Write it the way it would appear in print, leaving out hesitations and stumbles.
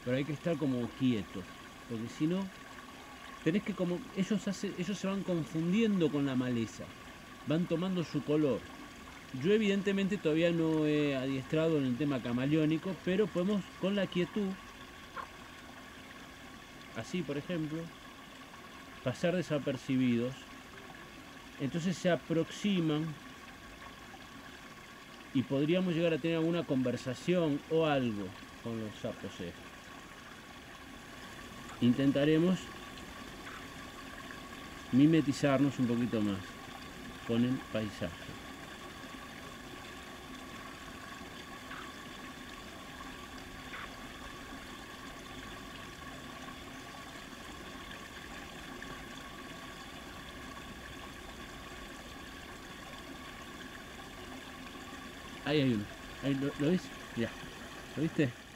pero hay que estar como quietos, porque si no, tenés que como, ellos se van confundiendo con la maleza, van tomando su color. Yo evidentemente todavía no he adiestrado en el tema camaleónico, pero podemos con la quietud, así por ejemplo, pasar desapercibidos. Entonces se aproximan y podríamos llegar a tener alguna conversación o algo con los sapos estos. Intentaremos mimetizarnos un poquito más con el paisaje. Ahí hay uno. Ahí lo ves. Ya. ¿Lo viste?